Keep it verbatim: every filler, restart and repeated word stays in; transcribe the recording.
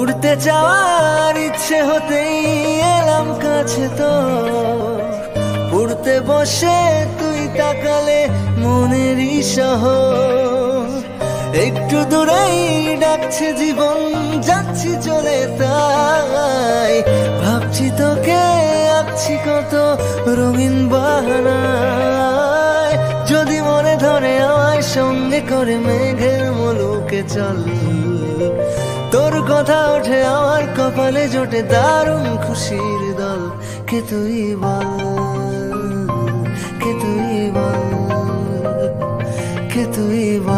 উড়তে যাওয়ার ইচ্ছে হতেই এলাম কাছে তো, উড়তে বসে তুই তাকালে মনেরই শহর। একটু দূরেই ডাকছে জীবন, যাচ্ছি চলে তাই ভাবছি তোকে আঁকছি কত রঙিন বাহানায়। যদি মনে ধরে আমায় সঙ্গে করে মেঘের মুলুকে চল, তোর কথা ওঠে আমার কপালে জোটে দারুণ খুশির দল। কে তুই বল, কে তুই বল, কে তুই বল।